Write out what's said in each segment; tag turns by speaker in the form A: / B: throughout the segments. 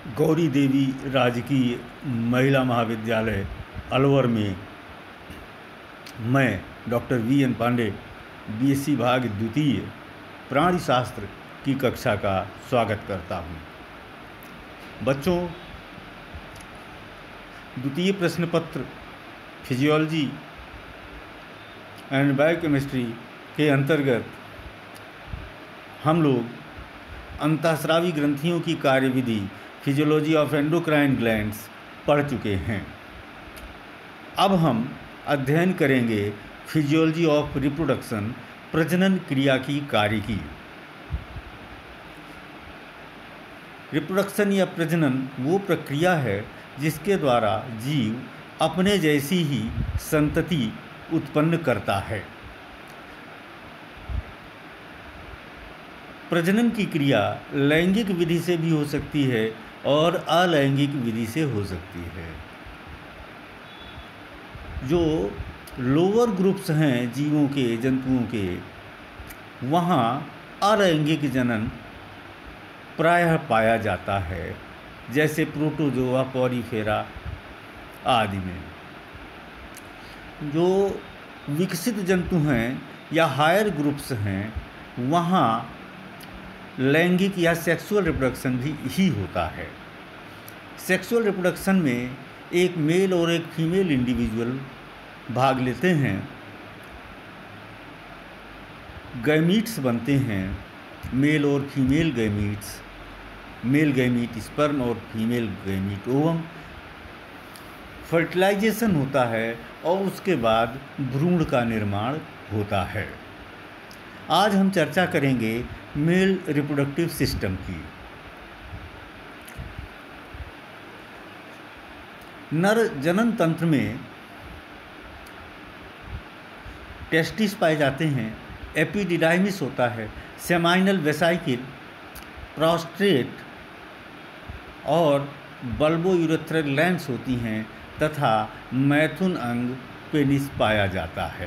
A: गौरी देवी राजकीय महिला महाविद्यालय अलवर में मैं डॉक्टर वी.एन. पांडे बीएससी भाग द्वितीय प्राणी शास्त्र की कक्षा का स्वागत करता हूँ। बच्चों, द्वितीय प्रश्न पत्र फिजियोलॉजी एंड बायोकेमिस्ट्री के अंतर्गत हम लोग अंतःस्रावी ग्रंथियों की कार्यविधि फिजियोलॉजी ऑफ एंडोक्राइन ग्लैंड्स पढ़ चुके हैं। अब हम अध्ययन करेंगे फिजियोलॉजी ऑफ रिप्रोडक्शन, प्रजनन क्रिया की कार्यकी। रिप्रोडक्शन या प्रजनन वो प्रक्रिया है जिसके द्वारा जीव अपने जैसी ही संतति उत्पन्न करता है। प्रजनन की क्रिया लैंगिक विधि से भी हो सकती है और अलैंगिक विधि से हो सकती है। जो लोअर ग्रुप्स हैं जीवों के, जंतुओं के, वहाँ अलैंगिक जनन प्रायः पाया जाता है, जैसे प्रोटोजोआ, पॉरीफेरा आदि में। जो विकसित जंतु हैं या हायर ग्रुप्स हैं, वहाँ लैंगिक या सेक्सुअल रिप्रोडक्शन भी ही होता है। सेक्सुअल रिप्रोडक्शन में एक मेल और एक फीमेल इंडिविजुअल भाग लेते हैं, गैमीट्स बनते हैं, मेल और female gametes, male gamete sperm और फीमेल गैमीट ओवम। फर्टिलाइजेशन होता है और उसके बाद भ्रूण का निर्माण होता है। आज हम चर्चा करेंगे मेल रिप्रोडक्टिव सिस्टम की। नर जनन तंत्र में टेस्टिस पाए जाते हैं, एपिडिडाइमिस होता है, सेमाइनल वेसाइकिल, प्रोस्टेट और बल्बोयूरेथ्रल ग्लैंड्स होती हैं तथा मैथुन अंग पेनिस पाया जाता है।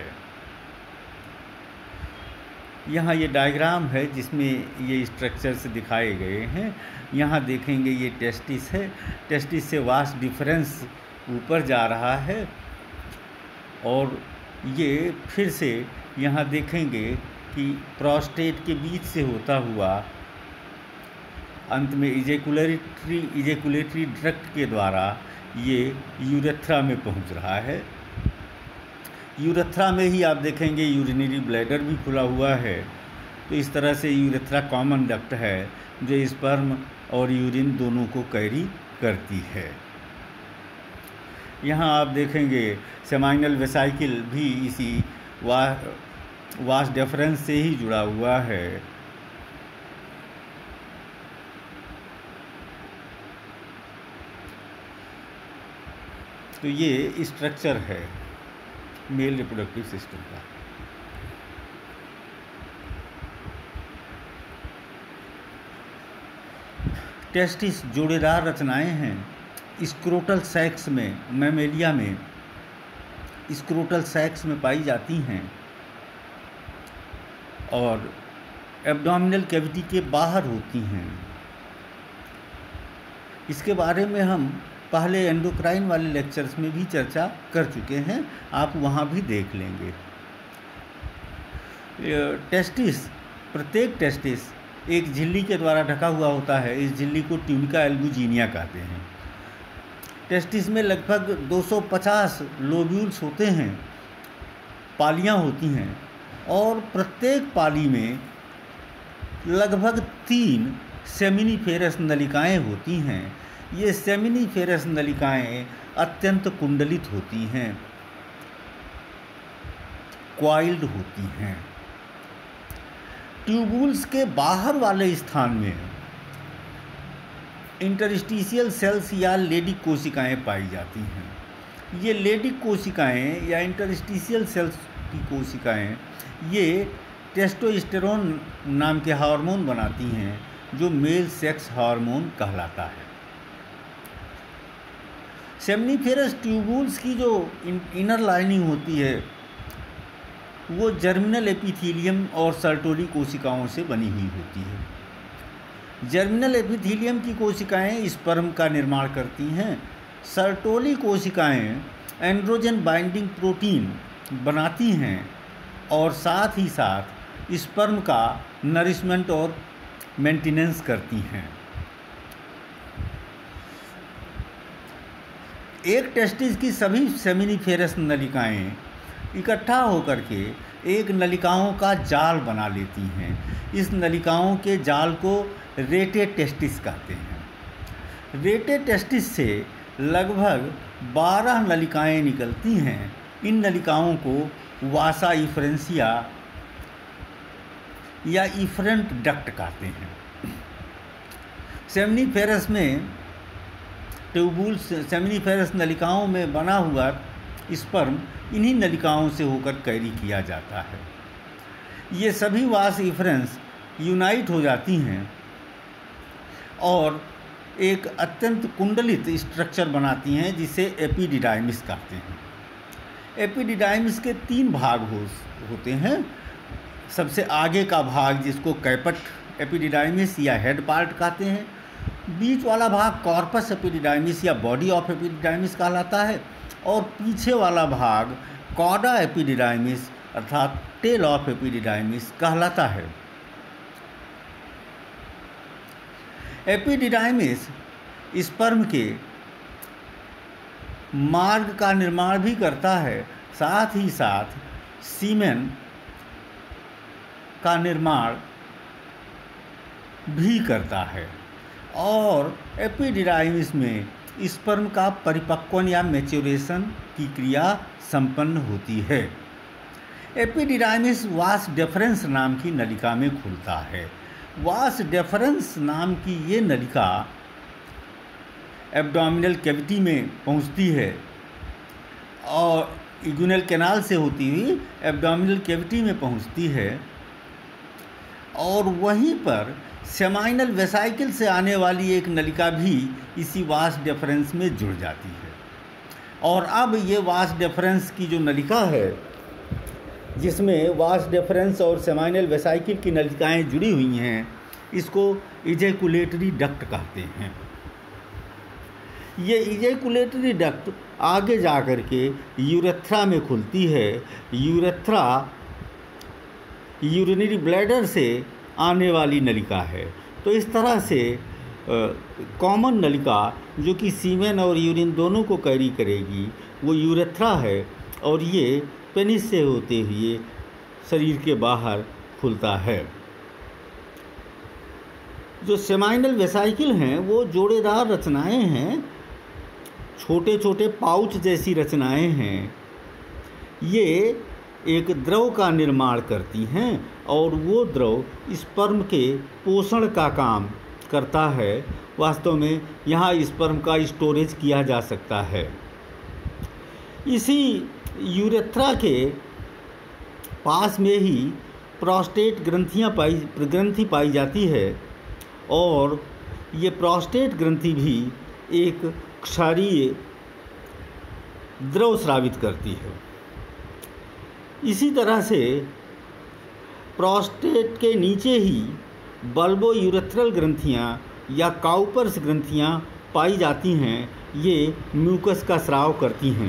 A: यहाँ ये डायग्राम है जिसमें ये स्ट्रक्चर्स दिखाए गए हैं। यहाँ देखेंगे ये टेस्टिस है, टेस्टिस से वास्ट डिफरेंस ऊपर जा रहा है और ये फिर से यहाँ देखेंगे कि प्रोस्टेट के बीच से होता हुआ अंत में इजेकुलेटरी ट्रैक्ट के द्वारा ये यूरेथ्रा में पहुँच रहा है। यूरेथ्रा में ही आप देखेंगे यूरिनरी ब्लैडर भी खुला हुआ है। तो इस तरह से यूरेथ्रा कॉमन डक्ट है जो स्पर्म और यूरिन दोनों को कैरी करती है। यहाँ आप देखेंगे सेमाइनल वेसाइकिल भी इसी वास्ट डिफरेंस से ही जुड़ा हुआ है। तो ये स्ट्रक्चर है मेल रिप्रोडक्टिव सिस्टम का। टेस्टिस जोड़ेदार रचनाएं हैं। स्क्रोटल सैक्स में, मैमेलिया में स्क्रोटल सैक्स में पाई जाती हैं और एब्डोमिनल कैविटी के बाहर होती हैं। इसके बारे में हम पहले एंडोक्राइन वाले लेक्चर्स में भी चर्चा कर चुके हैं, आप वहाँ भी देख लेंगे। टेस्टिस, प्रत्येक टेस्टिस एक झिल्ली के द्वारा ढका हुआ होता है। इस झिल्ली को ट्यूनिका एल्बुजिनिया कहते हैं। टेस्टिस में लगभग 250 लोब्यूल्स होते हैं, पालियाँ होती हैं और प्रत्येक पाली में लगभग 3 सेमिनिफेरस नलिकाएँ होती हैं। ये सेमिनिफेरस नलिकाएँ अत्यंत कुंडलित होती हैं, क्वाइल्ड होती हैं। ट्यूबुल्स के बाहर वाले स्थान में इंटरस्टिशियल सेल्स या लेडिक कोशिकाएँ पाई जाती हैं। ये लेडिक कोशिकाएँ या इंटरस्टिशियल सेल्स की कोशिकाएँ ये टेस्टोस्टेरोन नाम के हार्मोन बनाती हैं जो मेल सेक्स हार्मोन कहलाता है। सेमिनिफेरस ट्यूबुल्स की जो इनर लाइनिंग होती है वो जर्मिनल एपिथेलियम और सर्टोरी कोशिकाओं से बनी हुई होती है। जर्मिनल एपिथीलियम की कोशिकाएं स्पर्म का निर्माण करती हैं। सर्टोली कोशिकाएं एंड्रोजन बाइंडिंग प्रोटीन बनाती हैं और साथ ही साथ स्पर्म का नरिशमेंट और मेंटेनेंस करती हैं। एक टेस्टिस की सभी सेमिनिफेरस नलिकाएं इकट्ठा होकर के एक नलिकाओं का जाल बना लेती हैं। इस नलिकाओं के जाल को रेटे टेस्टिस कहते हैं। रेटे टेस्टिस से लगभग 12 नलिकाएं निकलती हैं। इन नलिकाओं को वासा इफरेंसिया या इफरेंट डक्ट कहते हैं। सेमिनिफेरस में ट्यूबुल सेमिनिफेरस नलिकाओं में बना हुआ स्पर्म इन्हीं नलिकाओं से होकर कैरी किया जाता है। ये सभी वास इफरेंस यूनाइट हो जाती हैं और एक अत्यंत कुंडलित स्ट्रक्चर बनाती हैं जिसे एपिडिडाइमिस कहते हैं। एपिडिडाइमिस के 3 भाग होते हैं। सबसे आगे का भाग जिसको कैपट एपिडिडाइमिस या हेड पार्ट कहते हैं, बीच वाला भाग कॉर्पस एपिडिडाइमिस या बॉडी ऑफ एपिडिडाइमिस कहलाता है और पीछे वाला भाग कॉडा एपिडिडाइमिस अर्थात टेल ऑफ एपिडिडाइमिस कहलाता है। एपिडिडाइमिस स्पर्म के मार्ग का निर्माण भी करता है, साथ ही साथ सीमेन का निर्माण भी करता है और एपिडिडाइमिस में स्पर्म का परिपक्वन या मैच्योरेशन की क्रिया संपन्न होती है। एपिडिडाइमिस वास डेफरेंस नाम की नलिका में खुलता है। वास डेफरेंस नाम की ये नलिका एब्डोमिनल कैविटी में पहुंचती है और इग्यूनल कैनाल से होती हुई एब्डोमिनल कैविटी में पहुंचती है और वहीं पर सेमाइनल वेसाइकिल से आने वाली एक नलिका भी इसी वास डेफरेंस में जुड़ जाती है। और अब ये वास डेफरेंस की जो नलिका है जिसमें वास डेफरेंस और सेमाइनल वेसाइकिल की नलिकाएं जुड़ी हुई हैं, इसको इजैकुलेटरी डक्ट कहते हैं। ये इजैकुलेटरी डक्ट आगे जा कर के यूरेथ्रा में खुलती है। यूरेथ्रा यूरिनरी ब्लैडर से आने वाली नलिका है। तो इस तरह से कॉमन नलिका जो कि सीमेन और यूरिन दोनों को कैरी करेगी वो यूरेथ्रा है और ये पेनिस से होते हुए शरीर के बाहर खुलता है। जो सेमाइनल वेसाइकिल हैं वो जोड़ेदार रचनाएं हैं, छोटे छोटे पाउच जैसी रचनाएं हैं। ये एक द्रव का निर्माण करती हैं और वो द्रव स्पर्म के पोषण का काम करता है। वास्तव में यहाँ स्पर्म का स्टोरेज किया जा सकता है। इसी यूरेथ्रा के पास में ही प्रोस्टेट ग्रंथि पाई जाती है और ये प्रोस्टेट ग्रंथि भी एक क्षारीय द्रव स्रावित करती है। इसी तरह से प्रोस्टेट के नीचे ही बल्बो यूरेथ्रल ग्रंथियाँ या काउपर्स ग्रंथियाँ पाई जाती हैं। ये म्यूकस का स्राव करती हैं।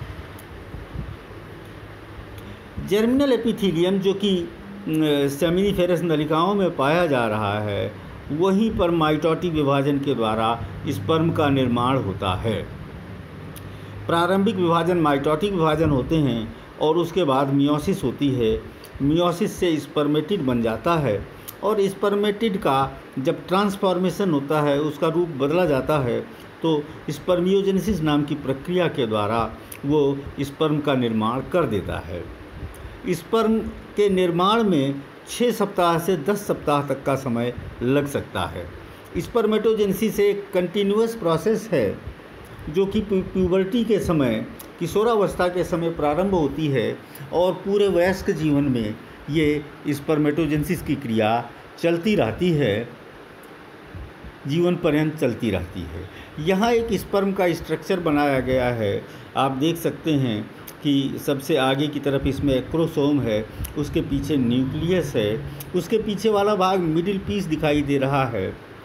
A: जर्मिनल एपिथीलियम जो कि सेमिनिफेरस नलिकाओं में पाया जा रहा है, वहीं पर माइटोटिक विभाजन के द्वारा स्पर्म का निर्माण होता है। प्रारंभिक विभाजन माइटोटिक विभाजन होते हैं और उसके बाद मियोसिस होती है। मियोसिस से स्पर्मेटिड बन जाता है और स्पर्मेटिड का जब ट्रांसफॉर्मेशन होता है, उसका रूप बदला जाता है, तो स्पर्मियोजेनेसिस नाम की प्रक्रिया के द्वारा वो स्पर्म का निर्माण कर देता है। स्पर्म के निर्माण में 6 सप्ताह से 10 सप्ताह तक का समय लग सकता है। स्पर्मेटोजेनेसिस एक कंटिन्यूअस प्रोसेस है जो कि प्यूबर्टी के समय, किशोरावस्था के समय प्रारंभ होती है और पूरे वयस्क जीवन में ये स्पर्मेटोजेनेसिस की क्रिया चलती रहती है, जीवन पर्यंत चलती रहती है। यहाँ एक स्पर्म का स्ट्रक्चर बनाया गया है। आप देख सकते हैं कि सबसे आगे की तरफ इसमें एक्रोसोम है, उसके पीछे न्यूक्लियस है, उसके पीछे वाला भाग मिडिल पीस दिखाई दे रहा है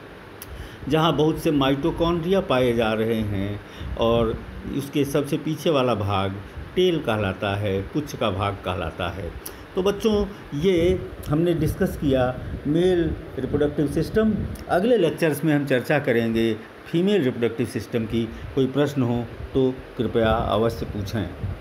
A: जहाँ बहुत से माइटोकॉन्ड्रिया पाए जा रहे हैं और उसके सबसे पीछे वाला भाग टेल कहलाता है, पुच्छ का भाग कहलाता है। तो बच्चों, ये हमने डिस्कस किया मेल रिप्रोडक्टिव सिस्टम। अगले लेक्चर्स में हम चर्चा करेंगे फीमेल रिप्रोडक्टिव सिस्टम की। कोई प्रश्न हो तो कृपया अवश्य पूछें।